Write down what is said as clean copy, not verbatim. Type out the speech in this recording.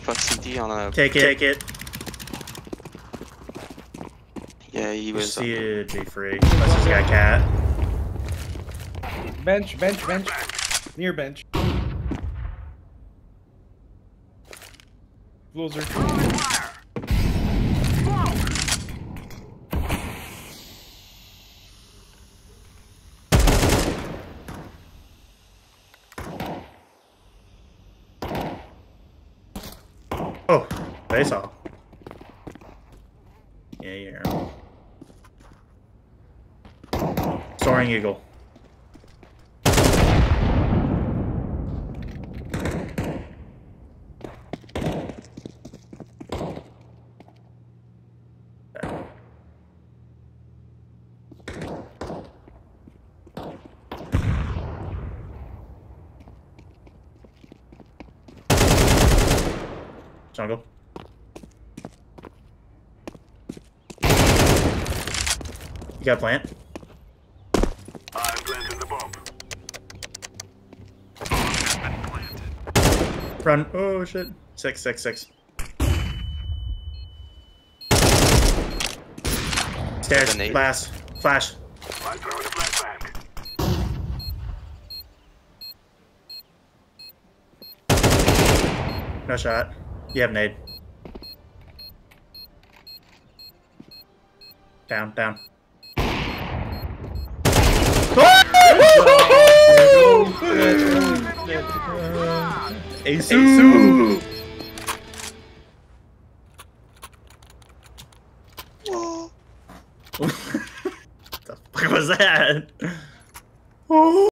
Fuck CT on a. Take it. Yeah, he was. See it be free. Unless he's got cat. Bench. Near bench. Loser. Oh, they saw. Yeah. Soaring Eagle. Jungle. You got plant? I planted the bomb. Run. Oh shit. 6. Stairs. Last. Flash. I throw the flashbang. No shot. You have nade. Down. Ace. What the fuck was that?